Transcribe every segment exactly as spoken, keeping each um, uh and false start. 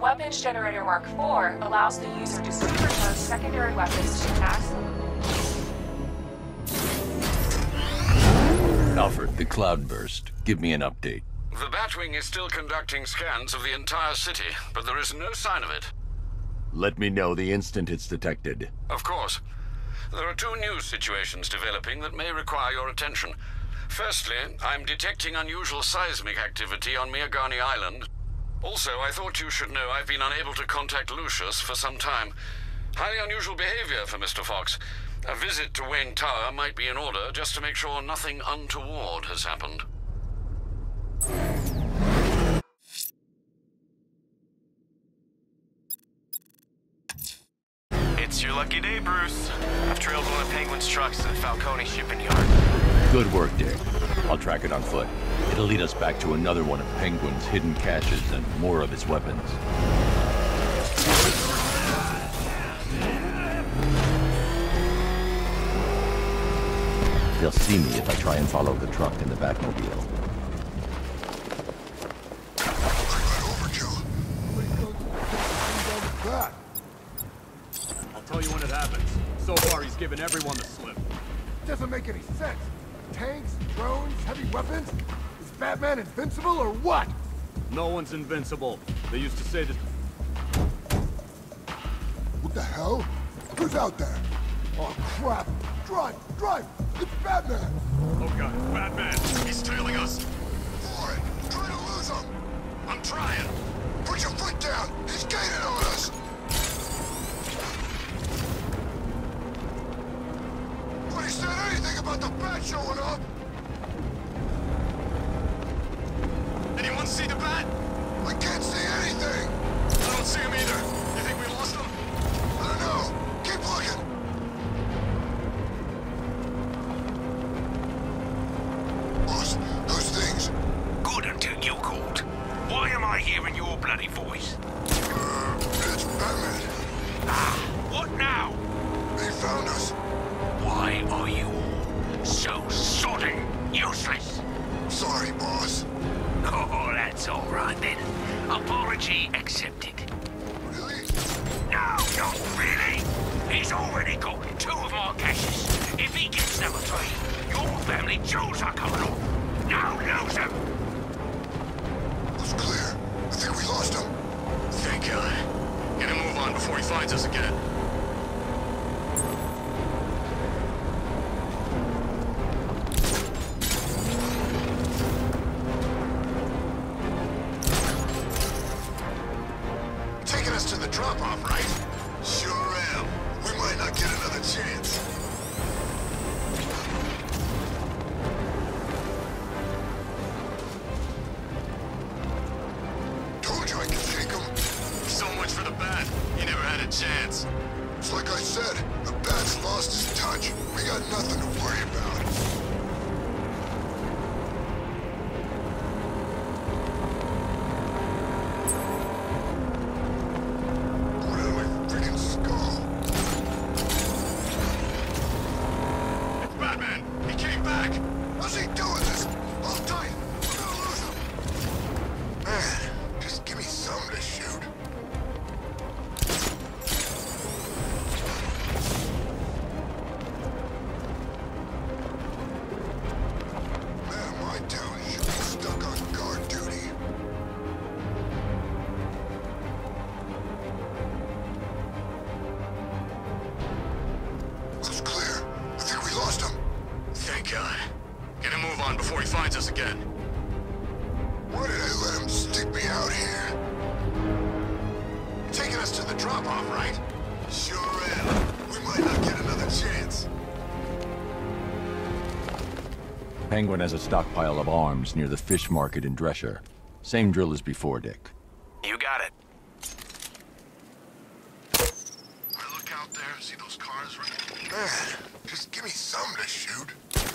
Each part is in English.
Weapons Generator Mark four allows the user to supercharge secondary weapons to max. Alfred, the cloudburst. Give me an update. The Batwing is still conducting scans of the entire city, but there is no sign of it. Let me know the instant it's detected. Of course. There are two news situations developing that may require your attention. Firstly, I'm detecting unusual seismic activity on Miagani Island. Also, I thought you should know I've been unable to contact Lucius for some time. Highly unusual behavior for Mister Fox. A visit to Wayne Tower might be in order, just to make sure nothing untoward has happened. It's your lucky day, Bruce. I've trailed one of Penguin's trucks to the Falcone shipping yard. Good work, Dick. I'll track it on foot. It'll lead us back to another one of Penguin's hidden caches and more of his weapons. They'll see me if I try and follow the truck in the Batmobile. I'll tell you when it happens. So far, he's given everyone the slip. Doesn't make any sense. Tanks, drones, heavy weapons? Is Batman invincible or what? No one's invincible. They used to say that... What the hell? Who's out there? Oh, crap! Drive! Drive! It's Batman! Oh god, Batman! He's tailing us! Warren, try to lose him! I'm trying! Put your foot down! He's gaining on us! But he said anything about the bat showing up! Anyone see the bat? I can't see anything! I don't see him either. You think we lost him? I don't know. Keep looking! Boss, those things... Good until you called. Why am I hearing your bloody voice? Uh, it's Batman. Ah, what now? They found us. Why are you all so sodding useless? Sorry, boss. Oh, that's all right then. Apology accepted. Really? No, not really. He's already got two of my caches. If he gets number three, your family jewels are coming off. Now lose him. It's clear. I think we lost him. Thank God. Get him move on before he finds us again. Taking us to the drop-off, right? Sure am. We might not get another chance. Told you I could shake him. So much for the bat. He never had a chance. It's like I said, the bat's lost his touch. We got nothing to worry about. Put it in my freaking skull. It's Batman! He came back! How's he doing this? Hold tight. We're gonna lose him. Man, just give me something to shoot. Man, my town should be stuck on guard duty. Looks clear. I think we lost him. Thank God. Get him move on before he finds us again. Why did I let him stick me out here? Taking us to the drop-off, right? Sure am. We might not get another chance. Penguin has a stockpile of arms near the fish market in Drescher. Same drill as before, Dick. You got it. I look out there, see those cars right? Man, just give me something to shoot.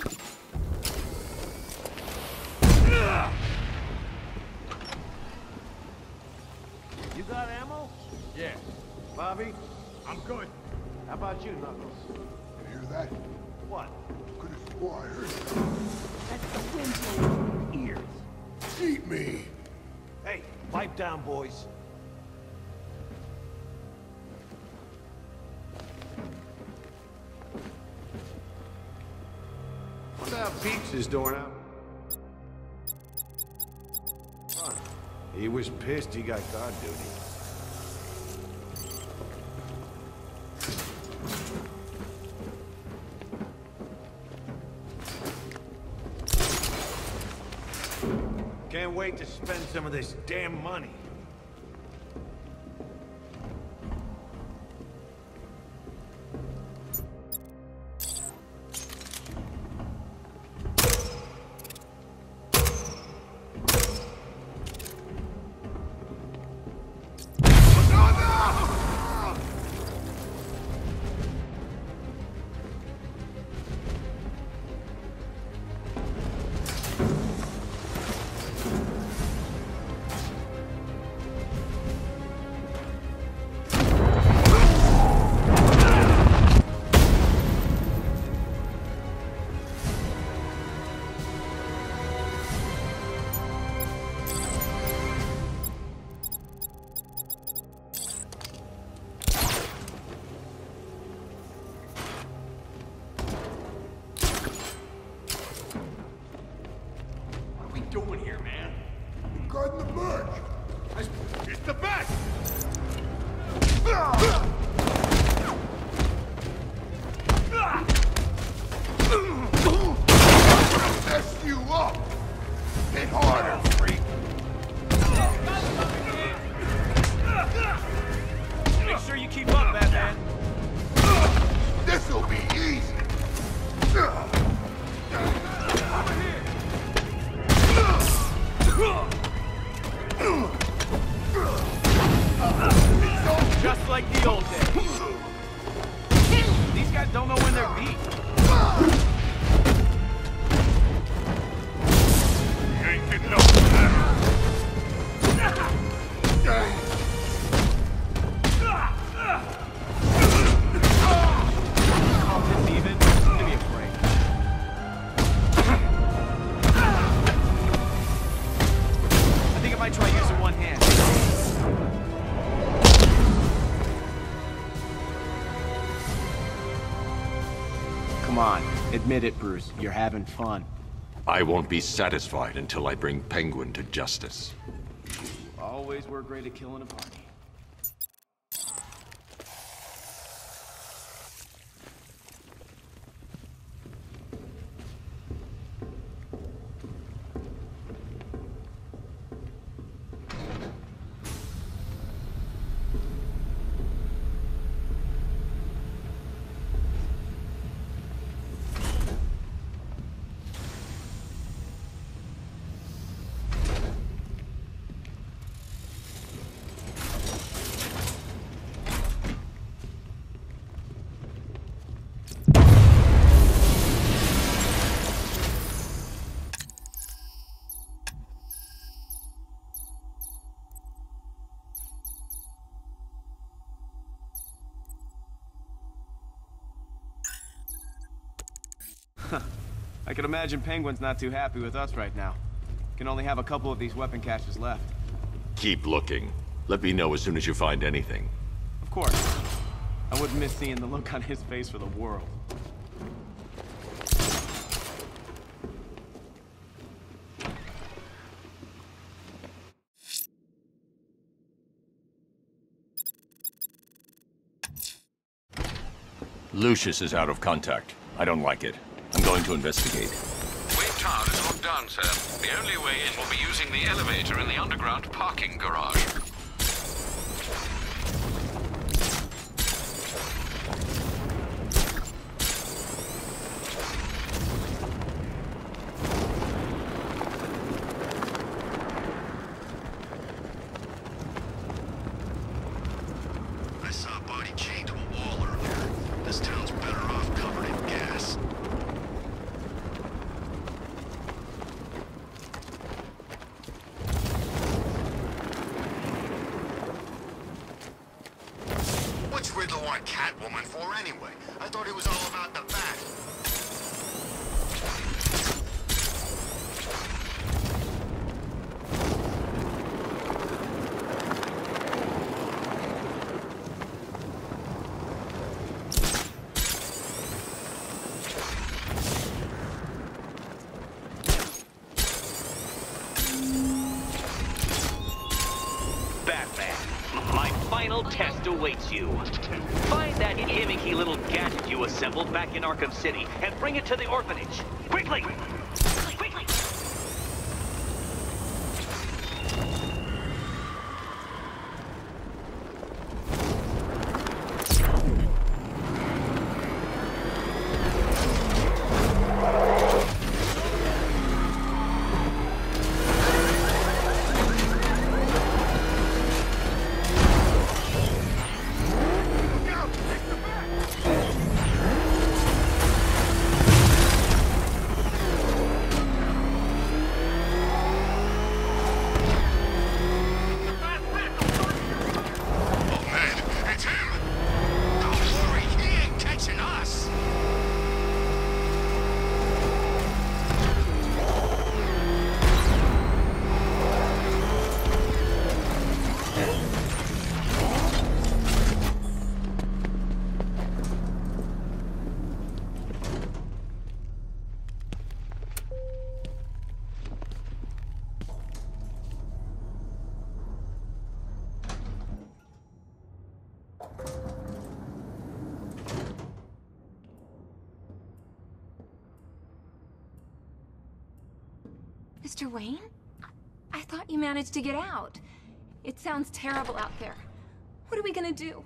You got ammo? Yeah, Bobby? I'm good. How about you, Knuckles? You hear that? What? Could have swore I heard it. That's the wind blowing in your ears. Eat me! Hey, pipe down, boys. Pizza's doorknob. He was pissed he got guard duty. Can't wait to spend some of this damn money. Doing here, man? Guarding the merch. It's the best! Mess you up. Hit harder, freak. Make sure you keep up, Batman. This'll be easy. Just like the old days. These guys don't know when they're beat. You ain't getting up for that. This even? Give me a break. I think I might try using one hand. Come on, admit it, Bruce. You're having fun. I won't be satisfied until I bring Penguin to justice. Always were great at killing a party. I can imagine Penguin's not too happy with us right now. Can only have a couple of these weapon caches left. Keep looking. Let me know as soon as you find anything. Of course. I wouldn't miss seeing the look on his face for the world. Lucius is out of contact. I don't like it. I'm going to investigate. Wayne Tower is locked down, sir. The only way in will be using the elevator in the underground parking garage. I saw a body chained to a wall earlier. This town's better off covered in gas. What's Riddler want Catwoman for anyway? I thought it was all about the bat. final test awaits you. Find that gimmicky little gadget you assembled back in Arkham City and bring it to the orphanage. Quickly! Quickly! Mister Wayne? I thought you managed to get out. It sounds terrible out there. What are we gonna do?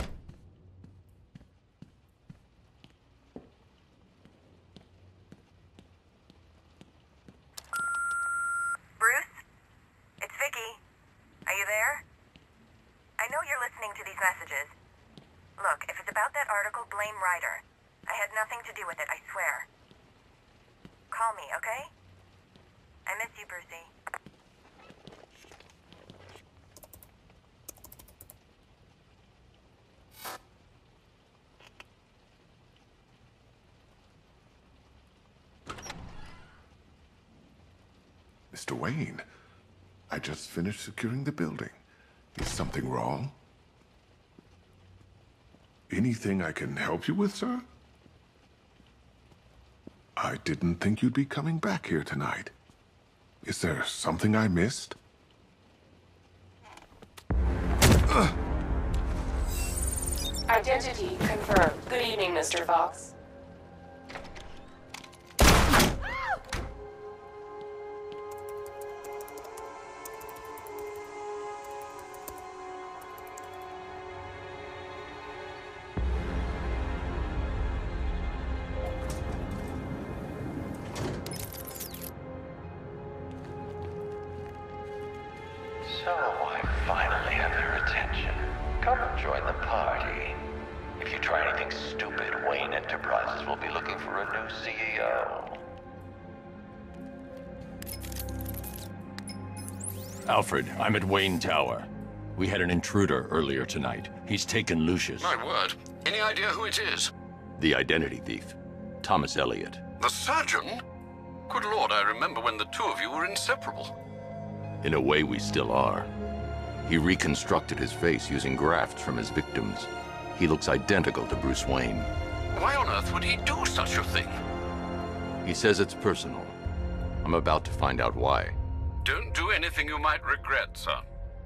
Bruce? It's Vicky. Are you there? I know you're listening to these messages. Look, if it's about that article, blame Ryder. I had nothing to do with it, I swear. Call me, okay? I miss you, Brucey. Mister Wayne, I just finished securing the building. Is something wrong? Anything I can help you with, sir? I didn't think you'd be coming back here tonight. Is there something I missed? Uh. Identity confirmed. Good evening, Mister Fox. So, I finally have your attention. Come and join the party. If you try anything stupid, Wayne Enterprises will be looking for a new C E O. Alfred, I'm at Wayne Tower. We had an intruder earlier tonight. He's taken Lucius. My word. Any idea who it is? The identity thief. Thomas Elliot. The surgeon? Good Lord, I remember when the two of you were inseparable. In a way, we still are. He reconstructed his face using grafts from his victims. He looks identical to Bruce Wayne. Why on earth would he do such a thing? He says it's personal. I'm about to find out why. Don't do anything you might regret, sir.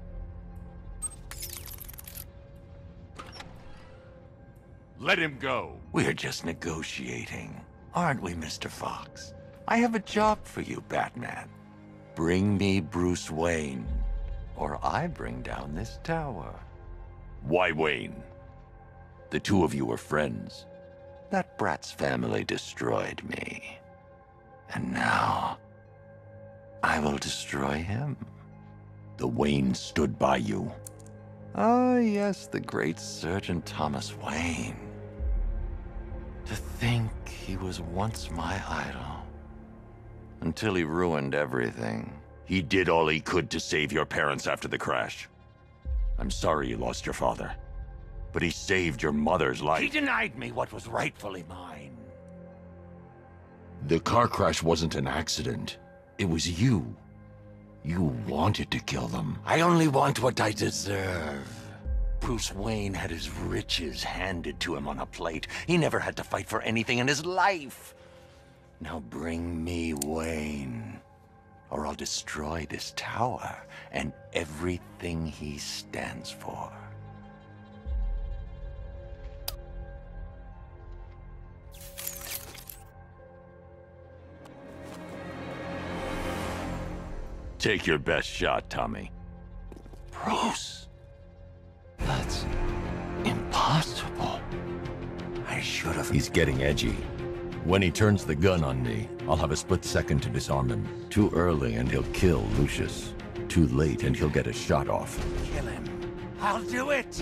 Let him go. We're just negotiating, aren't we, Mister Fox? I have a job for you, Batman. Bring me Bruce Wayne, or I bring down this tower. Why Wayne? The two of you were friends. That brat's family destroyed me. And now, I will destroy him. The Wayne stood by you. Ah, yes, the great Surgeon Thomas Wayne. To think he was once my idol. Until he ruined everything. He did all he could to save your parents after the crash. I'm sorry you lost your father. But he saved your mother's life. He denied me what was rightfully mine. The car crash wasn't an accident. It was you. You wanted to kill them. I only want what I deserve. Bruce Wayne had his riches handed to him on a plate. He never had to fight for anything in his life. Now bring me Wayne, or I'll destroy this tower and everything he stands for. Take your best shot, Tommy. Bruce. That's impossible. I should have... He's getting edgy. When he turns the gun on me, I'll have a split second to disarm him. Too early and he'll kill Lucius. Too late and he'll get a shot off. Kill him. I'll do it!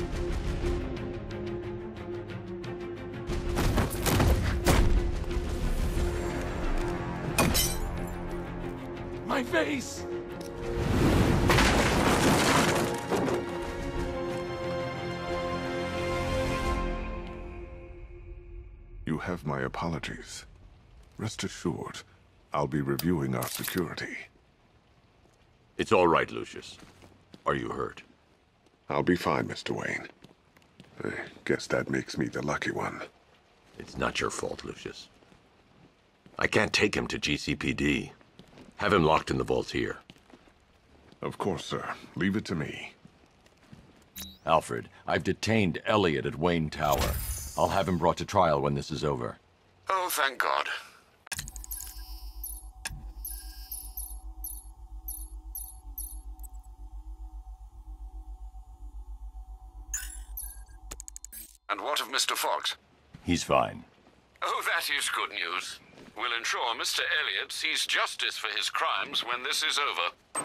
My face! You have my apologies. Rest assured, I'll be reviewing our security. It's all right, Lucius. Are you hurt? I'll be fine, Mister Wayne. I guess that makes me the lucky one. It's not your fault, Lucius. I can't take him to G C P D. Have him locked in the vault here. Of course, sir. Leave it to me. Alfred, I've detained Elliot at Wayne Tower. I'll have him brought to trial when this is over. Oh, thank God. And what of Mister Fox? He's fine. Oh, that is good news. We'll ensure Mister Elliot sees justice for his crimes when this is over.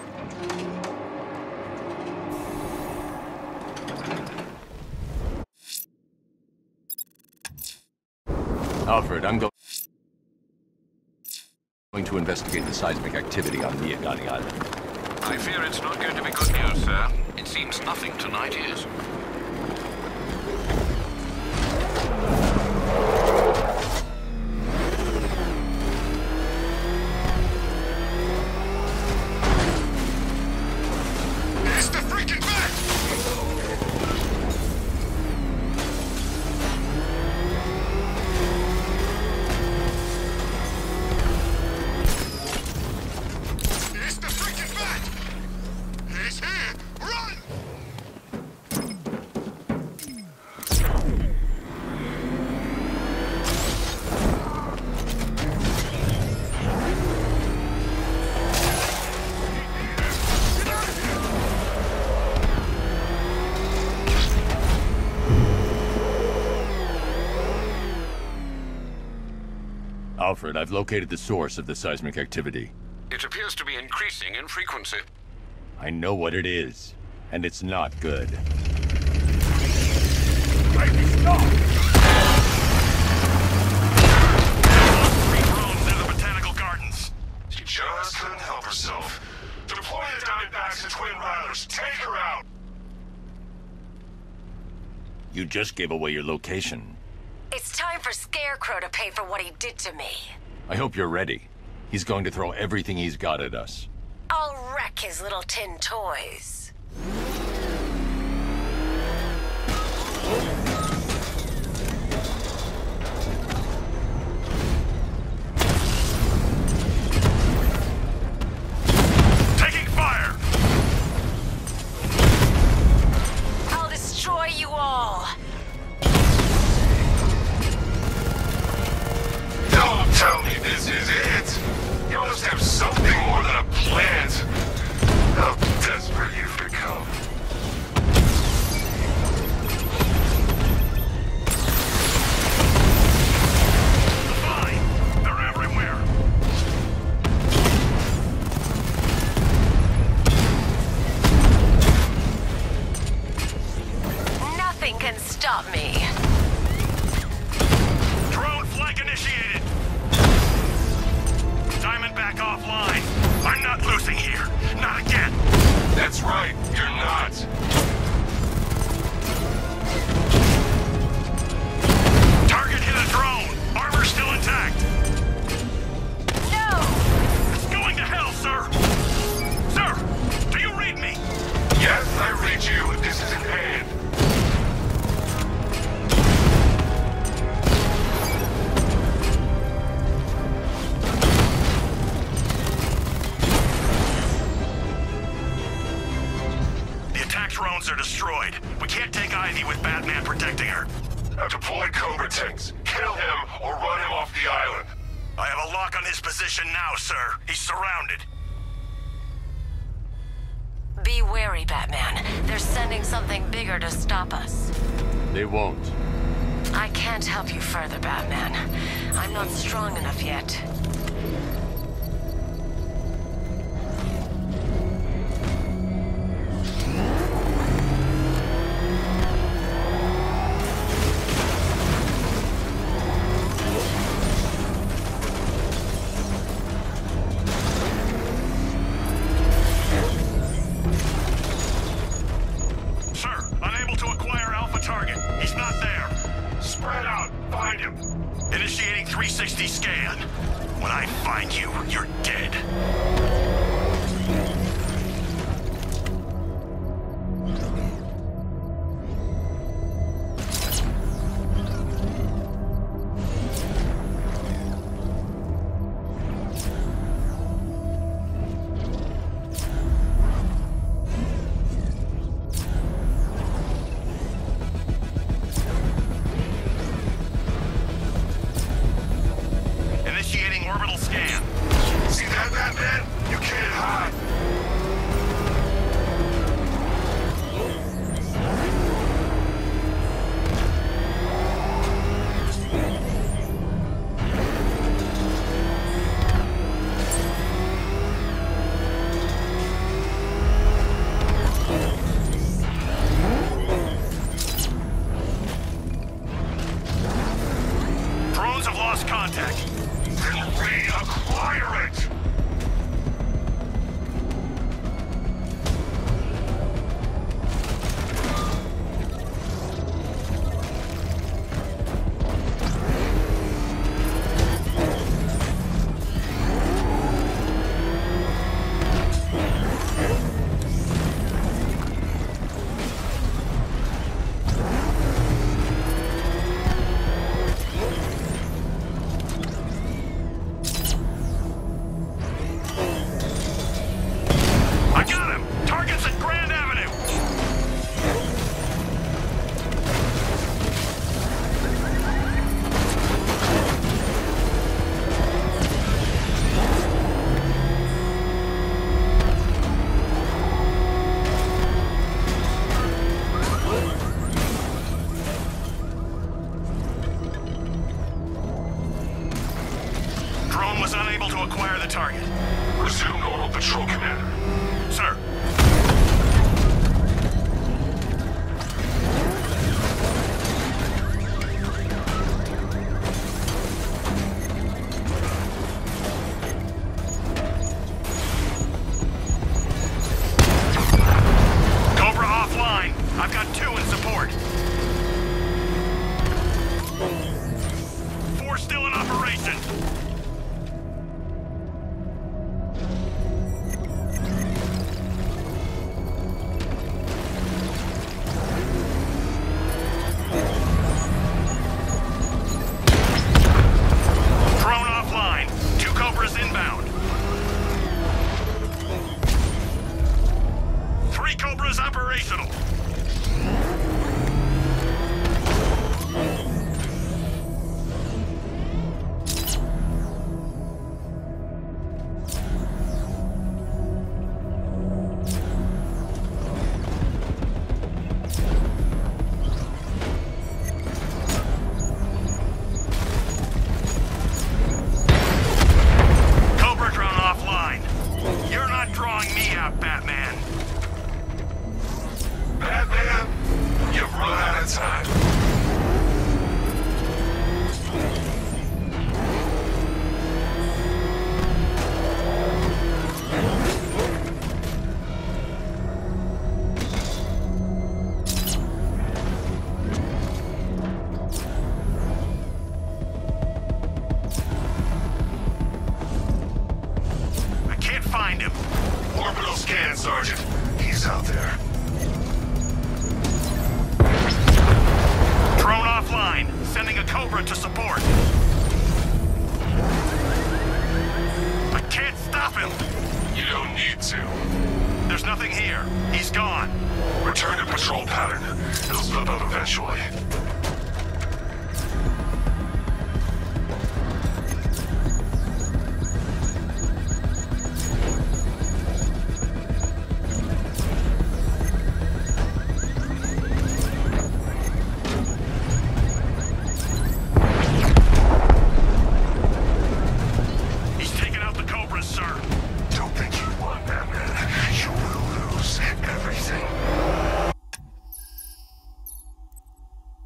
Alfred, I'm go going to investigate the seismic activity on Miagani Island. I fear it's not going to be good news, sir. It seems nothing tonight is. Alfred, I've located the source of the seismic activity. It appears to be increasing in frequency. I know what it is, and it's not good. Baby, stop! Three drones into the botanical gardens. She just couldn't help herself. Deploy the Diamondbacks and Twin Riders. Take her out! You just gave away your location. It's time for Scarecrow to pay for what he did to me. I hope you're ready. He's going to throw everything he's got at us. I'll wreck his little tin toys. Taking fire! I'll destroy you all. Don't tell me this is it! You must have something more than a plant! How desperate you've become. Fine! They're everywhere! Nothing can stop me. Drone flank initiated! Diamondback offline. I'm not losing here. Not again. That's right, you're not. Target hit a drone. Armor still intact. No! It's going to hell, sir. Sir, do you read me? Yes, I read you. This is in hand. Drones are destroyed. We can't take Ivy with Batman protecting her. Now deploy Cobra tanks. Kill him or run him off the island. I have a lock on his position now, sir. He's surrounded. Be wary, Batman. They're sending something bigger to stop us. They won't. I can't help you further, Batman. I'm not strong enough yet.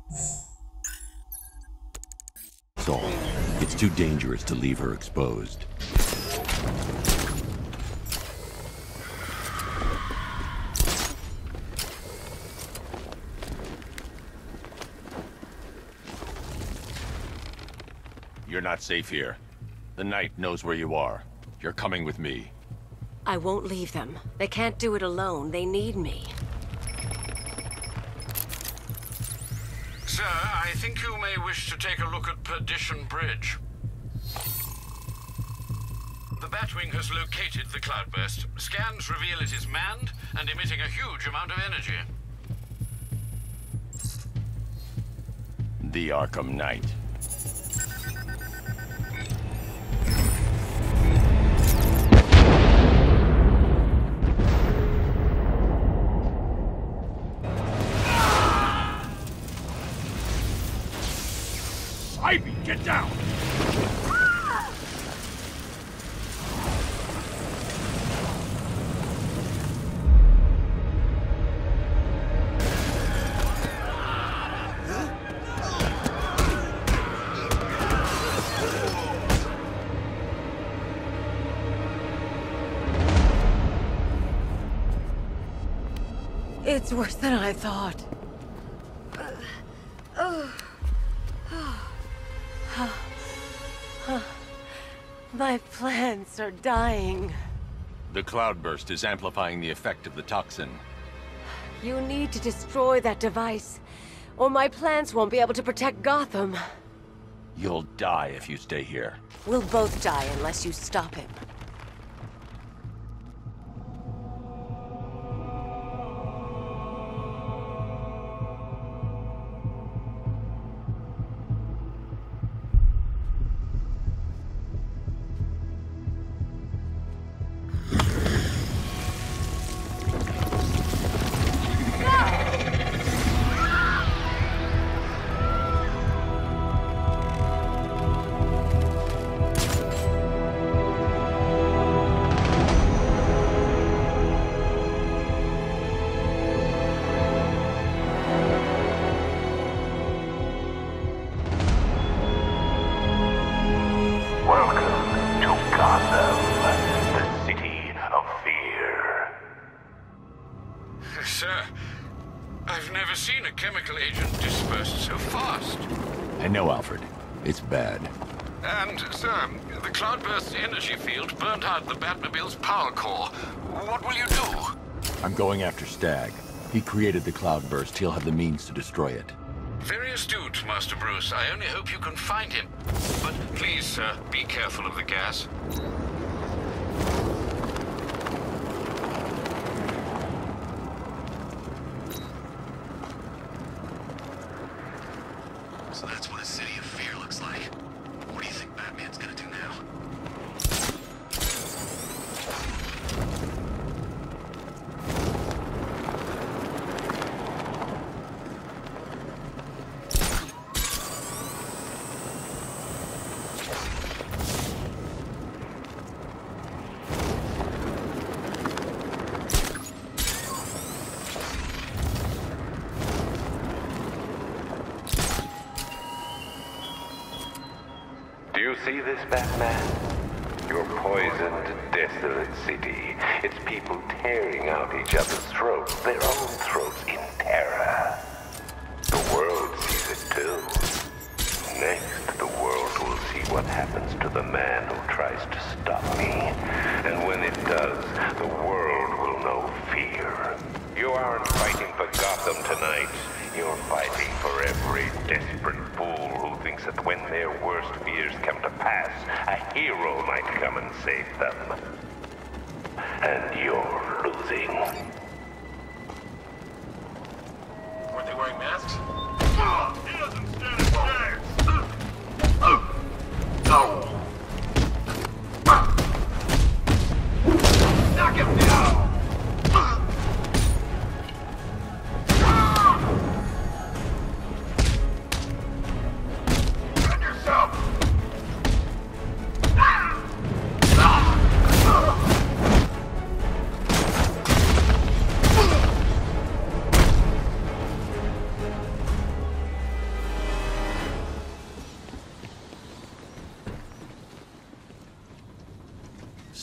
Saul, it's too dangerous to leave her exposed. You're not safe here. The Knight knows where you are. You're coming with me. I won't leave them. They can't do it alone. They need me. Sir, I think you may wish to take a look at Perdition Bridge. The Batwing has located the cloudburst. Scans reveal it is manned and emitting a huge amount of energy. The Arkham Knight. Ivy, get down! It's worse than I thought. My plants are dying. The cloudburst is amplifying the effect of the toxin. You need to destroy that device, or my plants won't be able to protect Gotham. You'll die if you stay here. We'll both die unless you stop him. Sir, I've never seen a chemical agent dispersed so fast. I know, Alfred. It's bad. And, sir, the cloudburst's energy field burned out the Batmobile's power core. What will you do? I'm going after Stag. He created the cloudburst. He'll have the means to destroy it. Very astute, Master Bruce. I only hope you can find him. But please, sir, be careful of the gas. So that's what a city of fear looks like. What do you think Batman's gonna do now? Do you see this, Batman? Your poisoned, desolate city. Its people tearing out each other's throats, their own throats in terror. The world sees it too. Next, the world will see what happens to the man who tries to stop me. And when it does, the world will know fear. You aren't fighting for Gotham tonight. You're fighting for every desperate fool who thinks that when their worst fears come to pass, a hero might come and save them. And you're losing. Weren't they wearing masks? He doesn't stand a chance! Knock him down!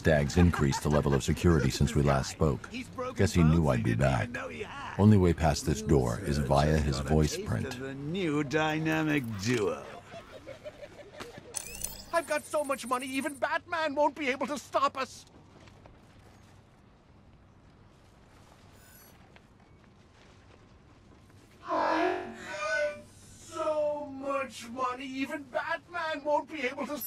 Stagg's increased the level of security since we last spoke. Guess he knew I'd be back. Only way past this door is via his voice print. The new dynamic duo. I've got so much money, even Batman won't be able to stop us. I've got so much money, even Batman won't be able to...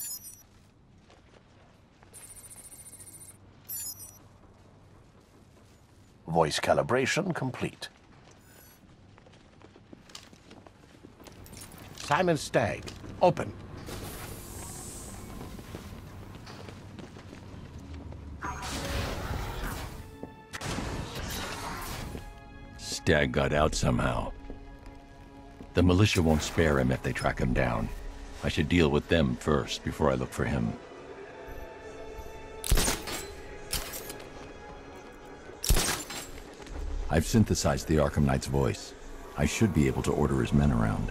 Voice calibration complete. Simon Stagg, open. Stagg got out somehow. The militia won't spare him if they track him down. I should deal with them first before I look for him. I've synthesized the Arkham Knight's voice. I should be able to order his men around.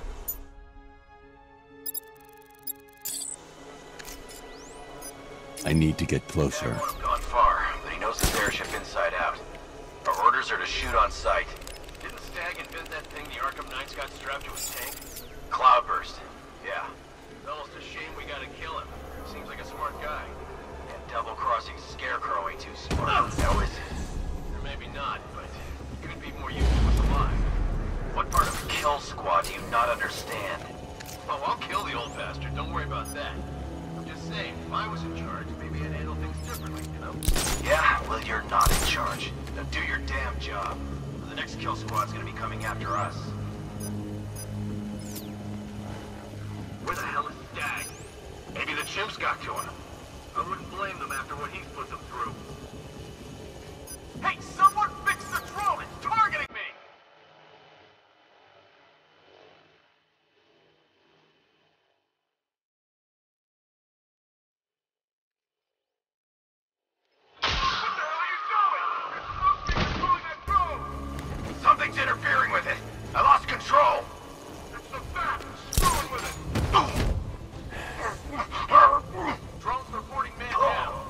I need to get closer. He's gone far, but he knows his airship inside out. Our orders are to shoot on sight. Didn't Stagg invent that thing the Arkham Knight's got strapped to his tank? Cloudburst. Yeah. It's almost a shame we gotta kill him. Seems like a smart guy. And double-crossing Scarecrow ain't too smart. No, is it? Or maybe not, but he could be more useful to us alive. What part of Kill Squad do you not understand? Oh, I'll kill the old bastard. Don't worry about that. I'm just saying, if I was in charge, maybe I'd handle things differently, you know? Yeah, well, you're not in charge. Now do your damn job. The next Kill Squad's gonna be coming after us. Where the hell is Stagg? Maybe the chimps got to him. I wouldn't blame them after what he's put them through. Hey, someone fix the drone! It's targeting me! Something's interfering with it. I lost control. It's the bat. Screwing with it. Drone's reporting man down.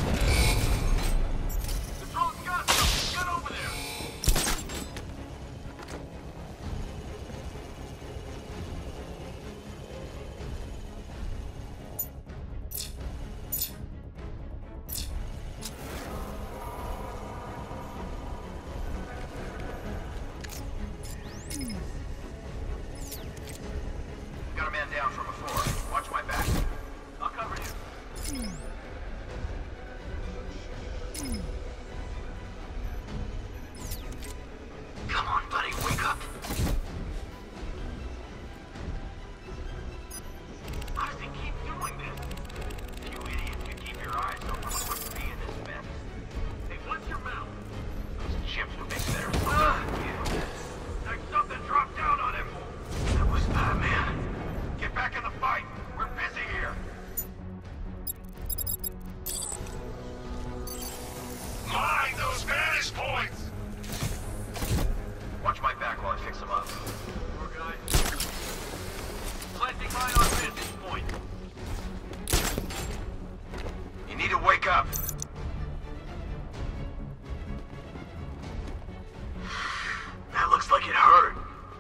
The drone's got something. Get over there. Got a man down from before. Watch my back. I'll cover you. Come on, buddy, wake up. How does he keep doing this? You idiots can keep your eyes open. We wouldn't be in this mess. Hey, what's your mouth? Those chips would make better. Ah, yeah. Like something dropped down on him. That was Batman. Get back in the fight. We're busy here. Mind those vantage points! Watch my back while I fix him up. Poor guy. Planting mine on vantage point. You need to wake up. That looks like it hurt.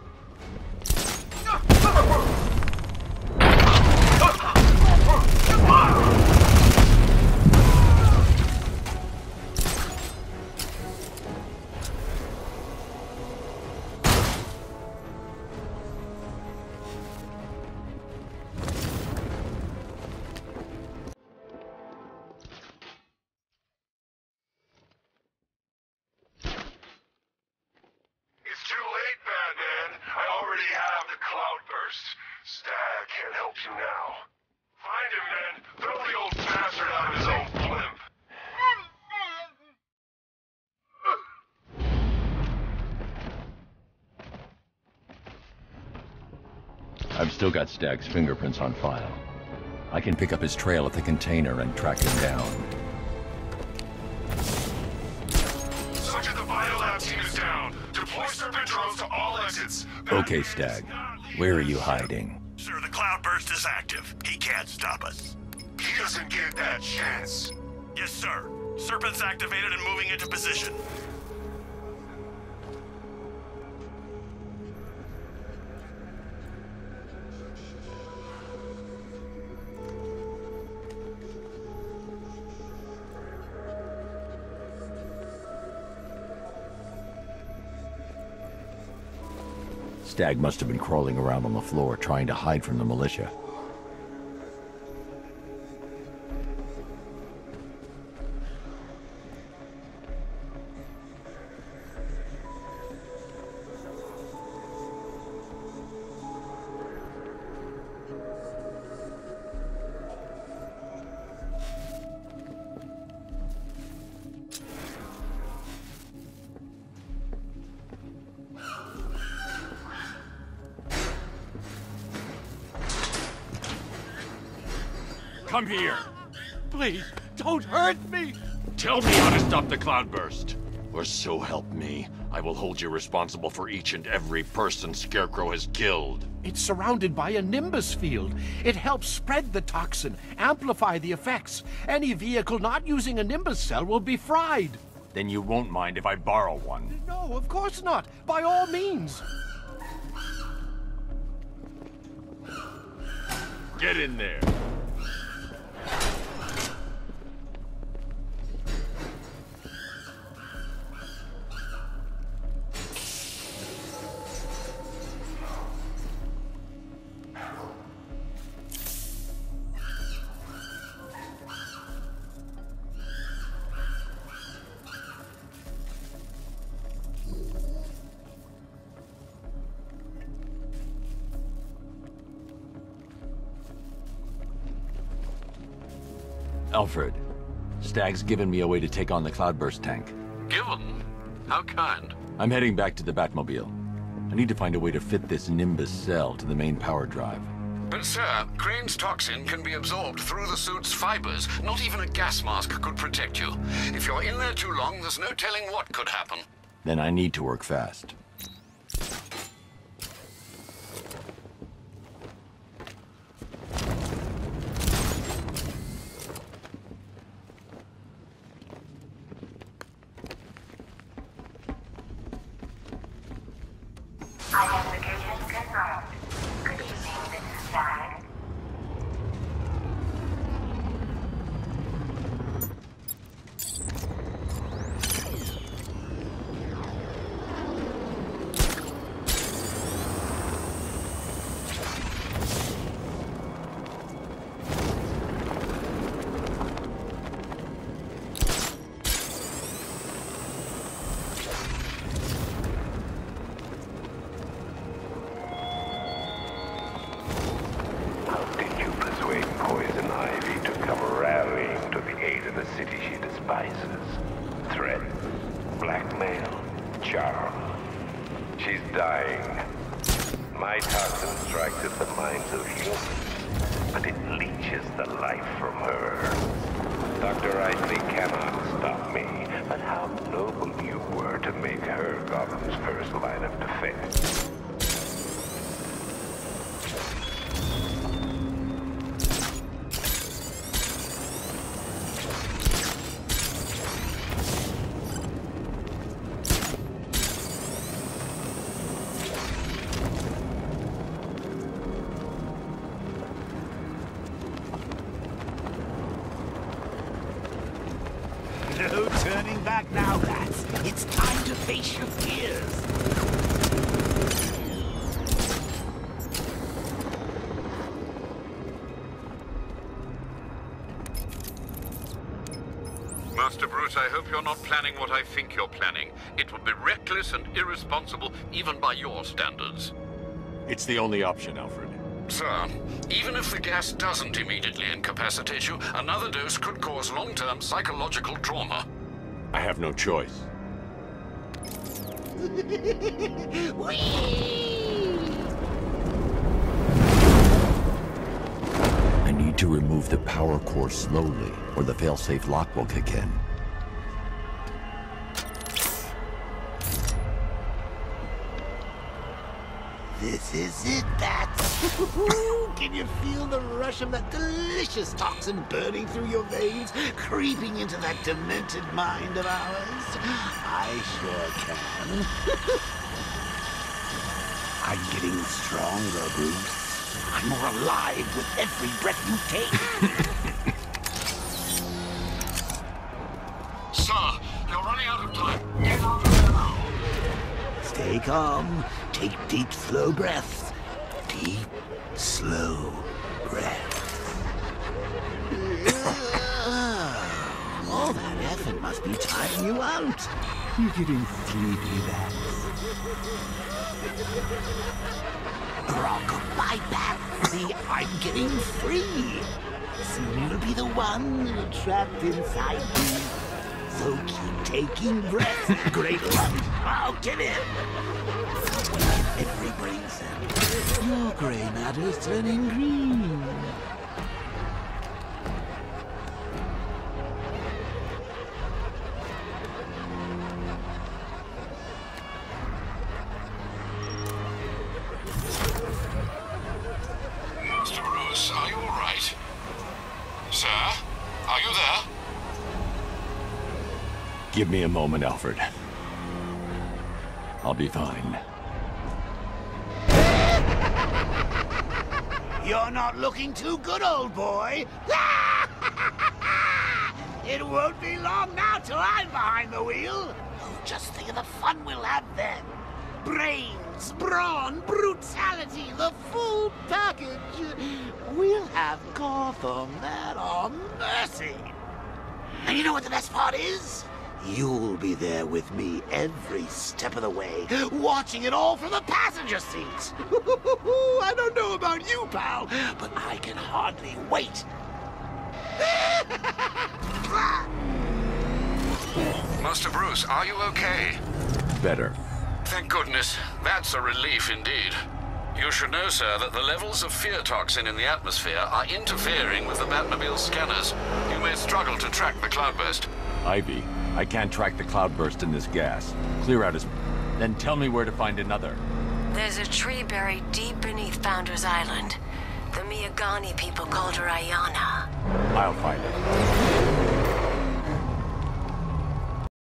It's too late, Batman. I already have the Cloudburst. Stagg can't help you now. Find him, then. Throw the old bastard out of his own blimp. I've still got Stagg's fingerprints on file. I can pick up his trail at the container and track him down. Sergeant, the Biolab team is down. Deploy serpent drones to all exits. Okay, Stagg. Where are you hiding? Sir, the Cloudburst is active. He can't stop us. He doesn't get that chance. Yes, sir. Serpent's activated and moving into position. Stag must have been crawling around on the floor trying to hide from the militia. Come here. Please, don't hurt me! Tell me how to stop the cloudburst. Or so help me, I will hold you responsible for each and every person Scarecrow has killed. It's surrounded by a nimbus field. It helps spread the toxin, amplify the effects. Any vehicle not using a nimbus cell will be fried. Then you won't mind if I borrow one? No, of course not. By all means. Get in there. Alfred, Stag's given me a way to take on the Cloudburst tank. Given? How kind? I'm heading back to the Batmobile. I need to find a way to fit this Nimbus cell to the main power drive. But sir, Crane's toxin can be absorbed through the suit's fibers. Not even a gas mask could protect you. If you're in there too long, there's no telling what could happen. Then I need to work fast. Identification confirmed. Good evening, this is Stag. No turning back now, rats. It's time to face your fears. Master Bruce, I hope you're not planning what I think you're planning. It would be reckless and irresponsible, even by your standards. It's the only option, Alfred. Sir, even if the gas doesn't immediately incapacitate you, another dose could cause long-term psychological trauma. I have no choice. I need to remove the power core slowly, or the failsafe lock will kick in. This is it, Bats. Can you feel the rush of that delicious toxin burning through your veins, creeping into that demented mind of ours? I sure can. I'm getting stronger, Bruce. I'm more alive with every breath you take. Sir, you're running out of time. Stay calm. Take deep, slow breaths. Deep, slow breaths. All that effort must be tiring you out. You're getting sleepy, Bats. Rock-a-bye, Bats. See, I'm getting free. Soon you'll be the one trapped inside me. So keep taking breaths. Great luck. I'll get in. Every brain cell. Your gray matter's turning green. Mister Bruce, are you all right? Sir, are you there? Give me a moment, Alfred. I'll be fine. You're not looking too good, old boy. It won't be long now till I'm behind the wheel. Oh, just think of the fun we'll have then. Brains, brawn, brutality, the full package. We'll have Gotham at our mercy. And you know what the best part is? You'll be there with me every step of the way, watching it all from the passenger seat. I don't know about you, pal, but I can hardly wait. Master Bruce, are you okay? Better. Thank goodness. That's a relief indeed. You should know, sir, that the levels of fear toxin in the atmosphere are interfering with the Batmobile scanners. You may struggle to track the cloudburst. Ivy, I can't track the cloudburst in this gas. Clear out as... Then tell me where to find another. There's a tree buried deep beneath Founders Island. The Miyagani people called her Ayana. I'll find it.